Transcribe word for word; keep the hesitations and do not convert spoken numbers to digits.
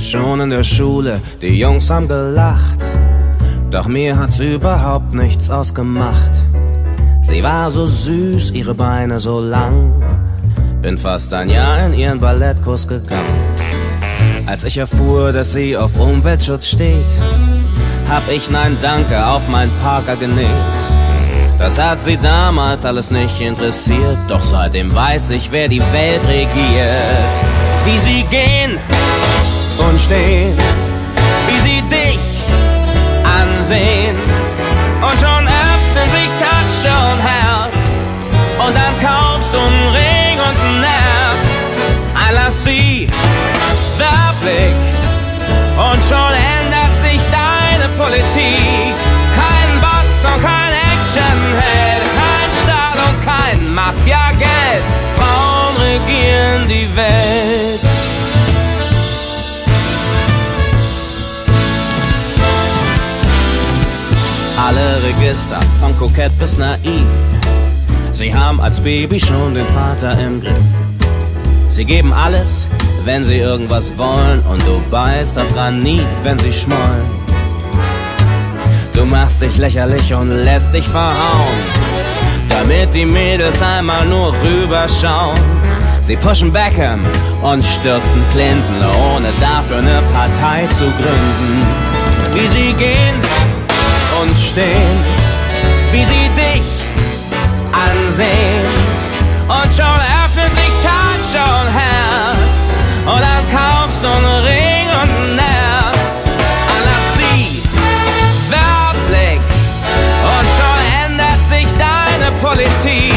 Schon in der Schule, die Jungs haben gelacht, doch mir hat's überhaupt nichts ausgemacht. Sie war so süß, ihre Beine so lang, bin fast ein Jahr in ihren Ballettkurs gegangen. Als ich erfuhr, dass sie auf Umweltschutz steht, hab ich Nein Danke auf mein Parker genäht. Das hat sie damals alles nicht interessiert, doch seitdem weiß ich, wer die Welt regiert. Wie sie gehen und stehen, wie sie dich ansehen, und schon öffnen sich Tasche und Herz, und dann kaufst du einen Ring und ein Herz. I love sie, der Blick, und schon ändert sich deine Politik. Kein Boss und kein Actionheld, kein Stahl und kein Mafia-Geld. Frauen regieren die Welt. Alle Register, von kokett bis naiv, sie haben als Baby schon den Vater im Griff. Sie geben alles, wenn sie irgendwas wollen, und du beißt auf Granit, wenn sie schmollen. Du machst dich lächerlich und lässt dich verhauen, damit die Mädels einmal nur rüberschauen. Sie pushen Beckham und stürzen Clinton, ohne dafür eine Partei zu gründen. Wie sie gehen und stehen, wie sie dich ansehen, und schon öffnet sich Tasche und Herz, und dann kaufst du einen Ring und ein Herz. Lass sie, Werbblick, und schon ändert sich deine Politik.